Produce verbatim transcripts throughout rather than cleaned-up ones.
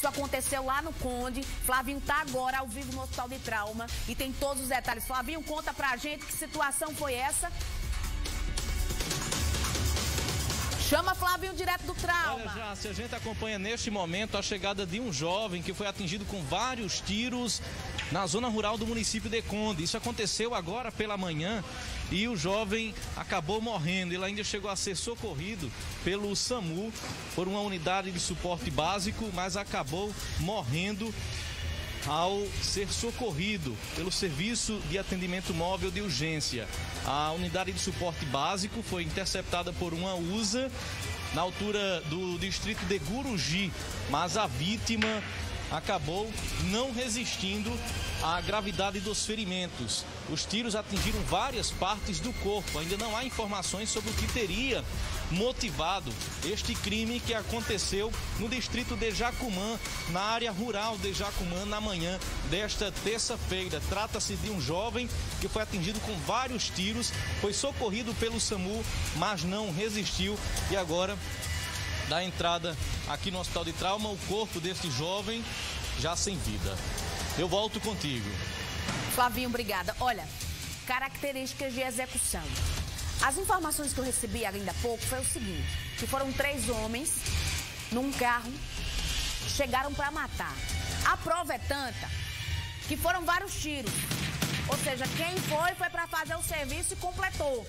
Isso aconteceu lá no Conde. Flavinho tá agora ao vivo no Hospital de Trauma e tem todos os detalhes. Flavinho, conta pra gente que situação foi essa. Chama Flavinho direto do Trauma. Olha, Jácia, a gente acompanha neste momento a chegada de um jovem que foi atingido com vários tiros na zona rural do município de Conde. Isso aconteceu agora pela manhã e o jovem acabou morrendo. Ele ainda chegou a ser socorrido pelo SAMU, por uma unidade de suporte básico, mas acabou morrendo ao ser socorrido pelo Serviço de Atendimento Móvel de Urgência. A unidade de suporte básico foi interceptada por uma U S A na altura do distrito de Guruji, mas a vítima acabou não resistindo à gravidade dos ferimentos. Os tiros atingiram várias partes do corpo. Ainda não há informações sobre o que teria motivado este crime que aconteceu no distrito de Jacumã, na área rural de Jacumã, na manhã desta terça-feira. Trata-se de um jovem que foi atingido com vários tiros, foi socorrido pelo SAMU, mas não resistiu e agora dá entrada aqui no Hospital de Trauma o corpo deste jovem já sem vida. Eu volto contigo. Flavinho, obrigada. Olha, características de execução. As informações que eu recebi ainda há pouco foi o seguinte, que foram três homens num carro, chegaram para matar. A prova é tanta que foram vários tiros. Ou seja, quem foi, foi para fazer o serviço e completou.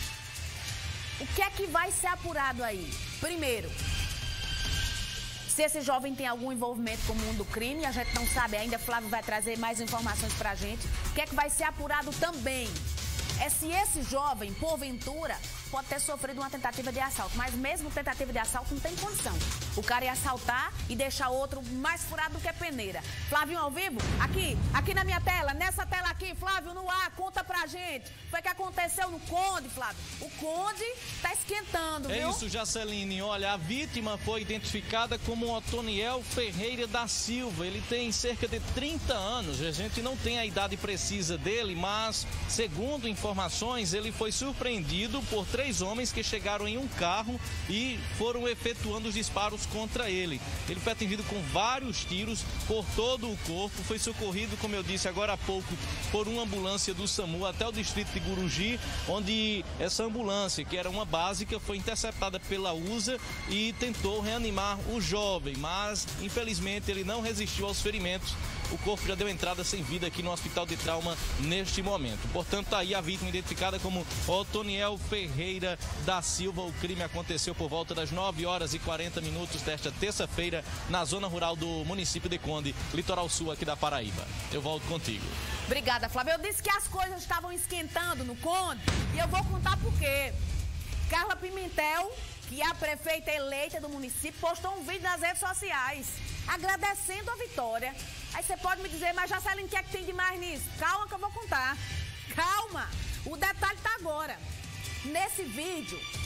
O que é que vai ser apurado aí? Primeiro, se esse jovem tem algum envolvimento com o mundo do crime, a gente não sabe ainda, Flávio vai trazer mais informações pra gente. O que é que vai ser apurado também é se esse jovem, porventura, pode ter sofrido uma tentativa de assalto. Mas mesmo tentativa de assalto não tem condição. O cara ia assaltar e deixar outro mais furado do que peneira. Flávio ao vivo, aqui, aqui na minha tela, nessa tela aqui, Flávio no ar, conta pra gente. Foi o que aconteceu no Conde, Flávio. O Conde tá esquentando, viu? É isso, Jaceline. Olha, a vítima foi identificada como Otoniel Ferreira da Silva. Ele tem cerca de trinta anos. A gente não tem a idade precisa dele, mas, segundo informações, ele foi surpreendido por três homens que chegaram em um carro e foram efetuando os disparos contra ele. Ele foi atingido com vários tiros por todo o corpo, foi socorrido, como eu disse agora há pouco, por uma ambulância do SAMU até o distrito de Guruji, onde essa ambulância, que era uma básica, foi interceptada pela U S A e tentou reanimar o jovem, mas infelizmente ele não resistiu aos ferimentos. O corpo já deu entrada sem vida aqui no Hospital de Trauma neste momento. Portanto, tá aí a vítima identificada como Otoniel Ferreira da Silva. O crime aconteceu por volta das nove horas e quarenta minutos desta terça-feira na zona rural do município de Conde, litoral sul aqui da Paraíba. Eu volto contigo. Obrigada, Flávio. Eu disse que as coisas estavam esquentando no Conde e eu vou contar por quê. Carla Pimentel, que é a prefeita eleita do município, postou um vídeo nas redes sociais agradecendo a vitória. Aí você pode me dizer, mas Jaceline, o que é que tem de mais nisso? Calma que eu vou contar. Calma. O detalhe tá agora. Nesse vídeo,